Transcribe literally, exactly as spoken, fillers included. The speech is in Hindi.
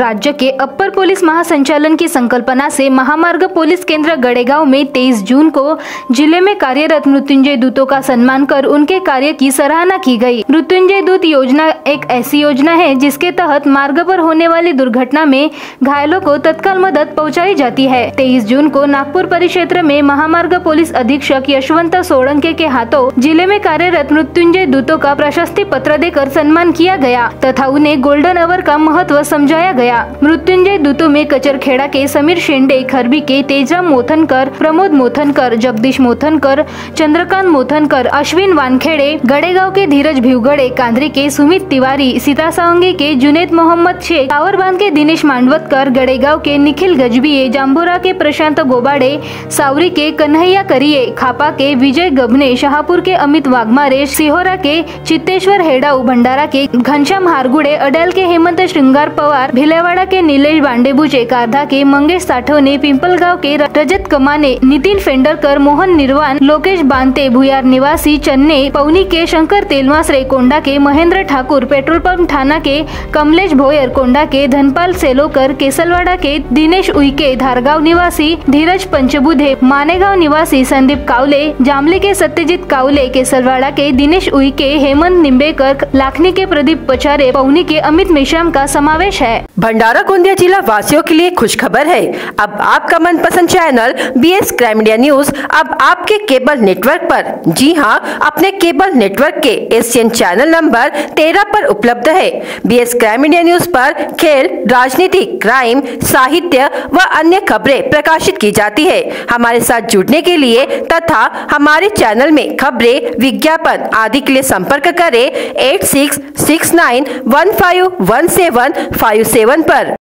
राज्य के अपर पुलिस महासंचालन की संकल्पना से महामार्ग पुलिस केंद्र गड़ेगांव में तेईस जून को जिले में कार्यरत मृत्युंजय दूतों का सम्मान कर उनके कार्य की सराहना की गई। मृत्युंजय दूत योजना एक ऐसी योजना है जिसके तहत मार्ग पर होने वाली दुर्घटना में घायलों को तत्काल मदद पहुंचाई जाती है। तेईस जून को नागपुर परिक्षेत्र में महामार्ग पुलिस अधीक्षक यशवंत सोळंके के हाथों जिले में कार्यरत मृत्युंजय दूतों का प्रशस्ति पत्र देकर सम्मान किया गया तथा उन्हें गोल्डन आवर का महत्व समझाया गया। मृत्युंजय दूतों में कचरखेड़ा के समीर शेंडे, खरबी के तेजा मोथनकर, प्रमोद मोथनकर, जगदीश मोथनकर, चंद्रकांत मोथनकर, अश्विन वानखेड़े, गड़ेगांव के धीरज भिवगड़े, कांद्री के सुमित तिवारी, सीतासावंगी के जुनेद मोहम्मद शेख, कावरबांध के दिनेश मांडवतकर, गड़ेगांव के निखिल गजबिये, जाम्भोरा के प्रशांत गोबाड़े, सावरी के कन्हैया करिए, खापा के विजय गबने, शाहपुर के अमित वाघमारे, सिहोरा के चित्तेश्वर हेडाऊ, भंडारा के घनश्याम हारगुड़े, अडैल के हेमंत श्रृंगार पवार, भिलेवाड़ा के नीलेश बांडेबुचे, कारधा के मंगेश साठवने, पिंपलगांव के रजत कमाने, नितिन फेंडरकर, मोहन निर्वाण, लोकेश बांते, भुयार निवासी चन्ने, पवनी के शंकर तेलमासरे, कोंडा के महेंद्र ठाकुर, पेट्रोल पंप थाना के कमलेश भोयर, कोंडा के धनपाल सेलोकर, केसलवाड़ा के दिनेश उइके, धारगांव निवासी धीरज पंचबुधे, मानेगांव निवासी संदीप कावले, जामले के सत्यजीत कावले, केसलवाड़ा के दिनेश उइके, हेमंत निम्बेकर, लाखनी के प्रदीप पचारे, पवनी के अमित मेश्राम का समावेश है। भंडारा गोंदिया जिला वासियों के लिए खुशखबर है। अब आपका मनपसंद channel B S crime media news अब आपके केबल नेटवर्क पर, जी हां, अपने केबल नेटवर्क के एशियन चैनल नंबर तेरह पर उपलब्ध है। B S crime media news पर खेल, राजनीति, क्राइम, साहित्य व अन्य खबरें प्रकाशित की जाती है। हमारे साथ जुड़ने के लिए तथा हमारे चैनल में खबरें, विज्ञापन आदि के लिए संपर्क करें eight six six nine one five one seven five seven पर।